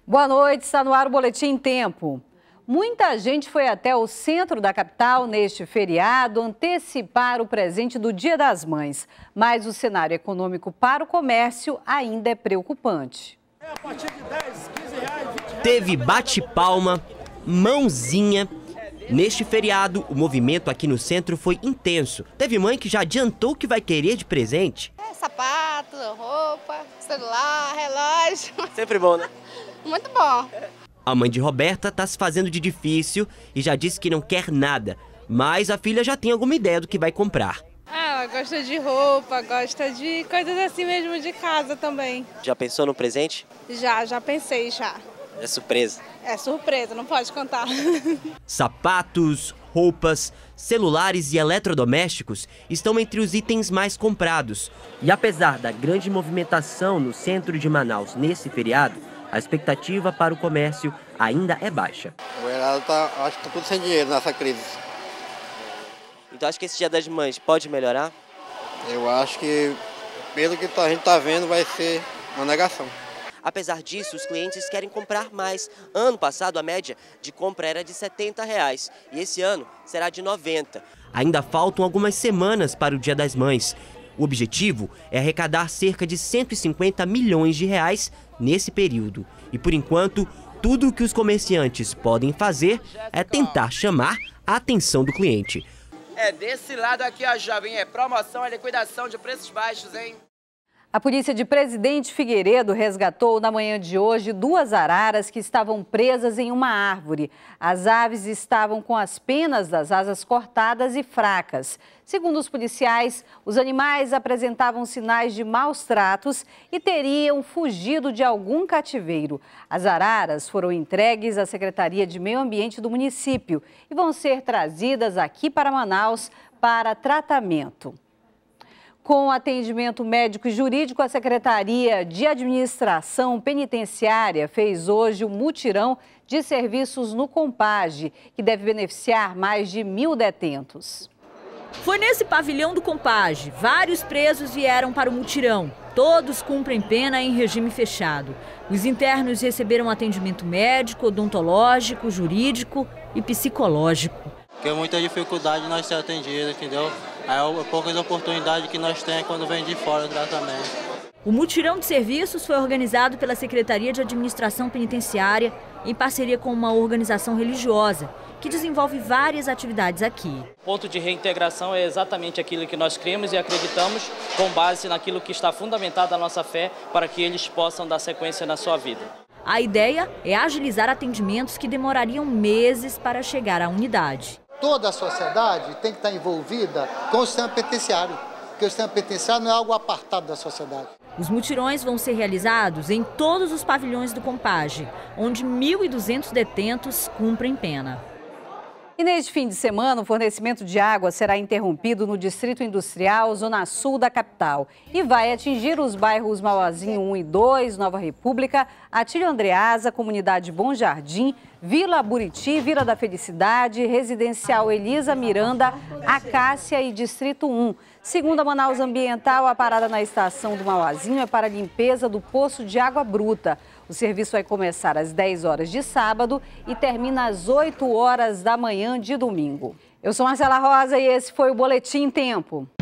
Boa noite, está no ar o Boletim Tempo. Muita gente foi até o centro da capital neste feriado antecipar o presente do Dia das Mães. Mas o cenário econômico para o comércio ainda é preocupante. Teve bate-palma, mãozinha. Neste feriado, o movimento aqui no centro foi intenso. Teve mãe que já adiantou o que vai querer de presente. Sapato, roupa, celular, relógio. Sempre bom, né? Muito bom. A mãe de Roberta tá se fazendo de difícil e já disse que não quer nada. Mas a filha já tem alguma ideia do que vai comprar. Ela gosta de roupa, gosta de coisas assim mesmo de casa também. Já pensou no presente? Já pensei já. É surpresa. É surpresa, não pode contar. Sapatos, roupas, celulares e eletrodomésticos estão entre os itens mais comprados. E apesar da grande movimentação no centro de Manaus nesse feriado, a expectativa para o comércio ainda é baixa. O Geraldo acho que está tudo sem dinheiro nessa crise. Então acho que esse Dia das Mães pode melhorar? Eu acho que, pelo que a gente está vendo, vai ser uma negação. Apesar disso, os clientes querem comprar mais. Ano passado, a média de compra era de R$ 70 e esse ano será de R$ 90. Ainda faltam algumas semanas para o Dia das Mães. O objetivo é arrecadar cerca de 150 milhões de reais nesse período. E por enquanto, tudo o que os comerciantes podem fazer é tentar chamar a atenção do cliente. É desse lado aqui, ó, jovem, é promoção, é liquidação de preços baixos, hein? A polícia de Presidente Figueiredo resgatou na manhã de hoje 2 araras que estavam presas em uma árvore. As aves estavam com as penas das asas cortadas e fracas. Segundo os policiais, os animais apresentavam sinais de maus tratos e teriam fugido de algum cativeiro. As araras foram entregues à Secretaria de Meio Ambiente do município e vão ser trazidas aqui para Manaus para tratamento. Com atendimento médico e jurídico, a Secretaria de Administração Penitenciária fez hoje um mutirão de serviços no Compage, que deve beneficiar mais de 1.000 detentos. Foi nesse pavilhão do Compage. Vários presos vieram para o mutirão. Todos cumprem pena em regime fechado. Os internos receberam atendimento médico, odontológico, jurídico e psicológico. Porque muita dificuldade nós ser atendidos, entendeu? Aí poucas oportunidades que nós temos quando vem de fora do tratamento. O mutirão de serviços foi organizado pela Secretaria de Administração Penitenciária em parceria com uma organização religiosa que desenvolve várias atividades aqui. O ponto de reintegração é exatamente aquilo que nós cremos e acreditamos com base naquilo que está fundamentado a nossa fé para que eles possam dar sequência na sua vida. A ideia é agilizar atendimentos que demorariam meses para chegar à unidade. Toda a sociedade tem que estar envolvida com o sistema penitenciário, porque o sistema penitenciário não é algo apartado da sociedade. Os mutirões vão ser realizados em todos os pavilhões do Compage, onde 1.200 detentos cumprem pena. E neste fim de semana, o fornecimento de água será interrompido no Distrito Industrial, zona sul da capital. E vai atingir os bairros Mauazinho 1 e 2, Nova República, Atílio Andreasa, Comunidade Bom Jardim, Vila Buriti, Vila da Felicidade, Residencial Elisa Miranda, Acácia e Distrito 1. Segundo a Manaus Ambiental, a parada na estação do Mauazinho é para a limpeza do poço de água bruta. O serviço vai começar às 10 horas de sábado e termina às 8 horas da manhã de domingo. Eu sou Marcela Rosa e esse foi o Boletim Tempo.